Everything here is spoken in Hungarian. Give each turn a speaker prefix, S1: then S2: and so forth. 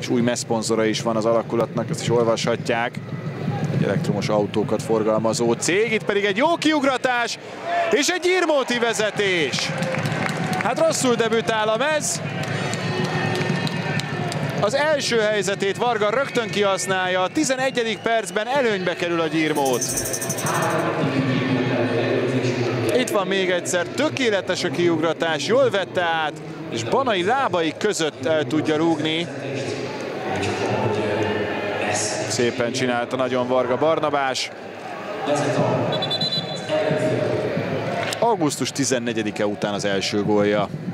S1: és új messzponzora is van az alakulatnak, ezt is olvashatják. Egy elektromos autókat forgalmazó cég, itt pedig egy jó kiugratás, és egy Irmóti vezetés. Hát rosszul debütál a mez. Az első helyzetét Varga rögtön kihasználja, a 11. percben előnybe kerül a Gyirmót. Itt van még egyszer, tökéletes a kiugratás, jól vette át, és Banai lábai között el tudja rúgni. Szépen csinálta nagyon Varga Barnabás. Augusztus 14-e után az első gólja.